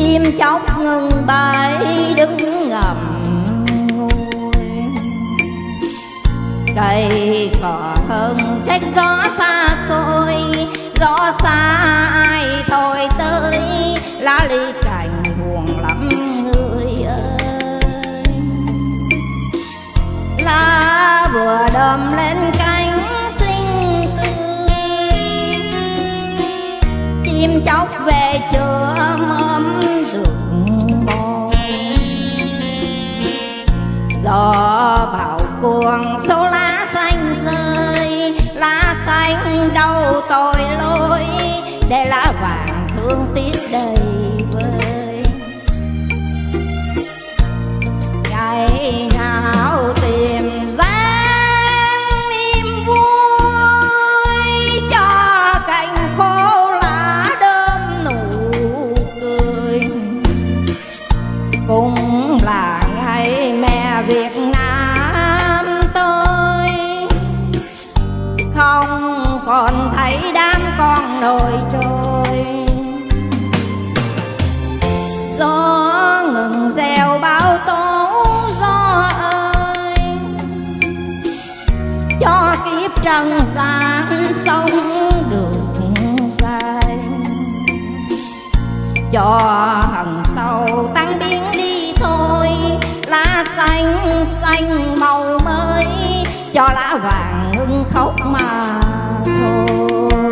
chim chóc ngừng bay đứng ngậm ngùi. Cây cỏ hơn trách gió xa xôi, gió xa ai thôi tới, lá ly cành buồn lắm người ơi. Lá vừa đơm lên cánh xinh tươi, chim chóc về chưa ấm rừng môi. Gió bão cuồng số lá xanh rơi, lá xanh đâu tội lỗi, để lá vàng thương tiếc đầy vơi. Ngày nào tìm dáng im vui, cho cành khô lá đơm nụ cười. Cũng là ngày mẹ Việt Nam tôi không còn thấy đám con nổi trôi. Gió ngừng reo báo tố gió ơi, cho kiếp trần gian sống được dài, cho hằng sầu tan biến đi thôi. Lá xanh xanh màu mới, cho lá vàng ngưng khóc mà thôi.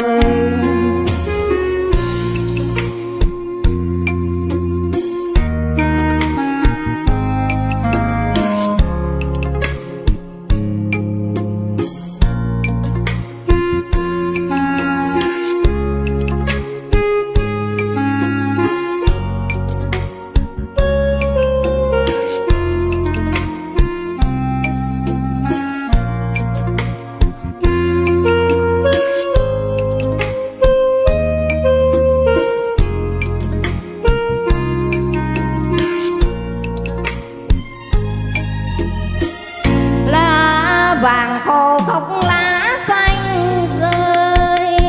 Vàng khô khóc lá xanh rơi,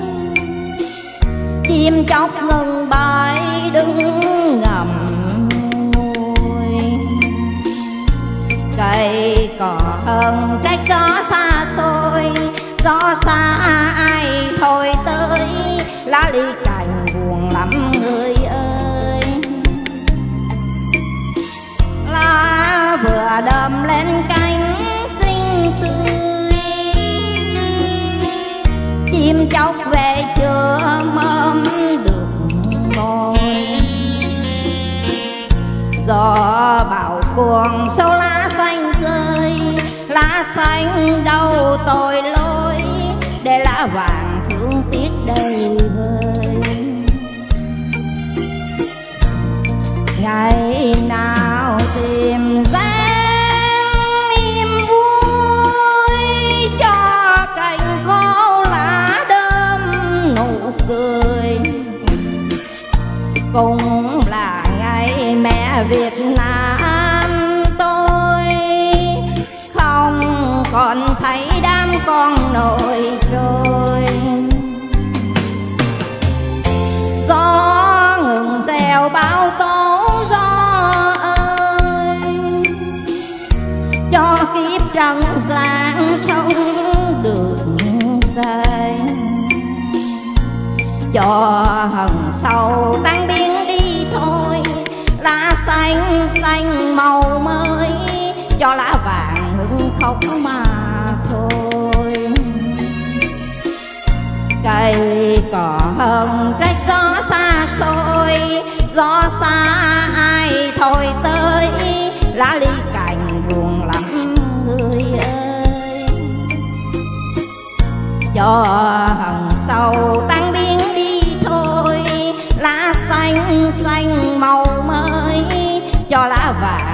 chim chóc ngừng bay đứng ngậm ngùi. Cây cỏ hơn trách gió xa xôi, gió xa ai thôi tới, lá ly cành buồn lắm người ơi. Lá vừa đơm lên cánh tươi, chim chóc về chưa ấm được môi. Gió bão cuồng sâu lá xanh rơi, lá xanh đâu tội lỗi, để lá vàng thương tiếc đầy vơi. Ngày nào tìm ra cười, cũng là ngày mẹ Việt Nam tôi không còn thấy đám con nổi trôi. Gió ngừng reo báo tố gió ơi, cho kiếp trần gian sống đường dài, cho hằng sầu tan biến đi thôi. Lá xanh xanh màu mới, cho lá vàng ngừng khóc mà thôi. Cây cỏ hồng trách gió xa xôi, gió xa ai thôi tới, lá ly cành buồn lắm người ơi. Cho hằng sầu tan biến đi thôi, lá xanh xanh màu mới, cho lá vàng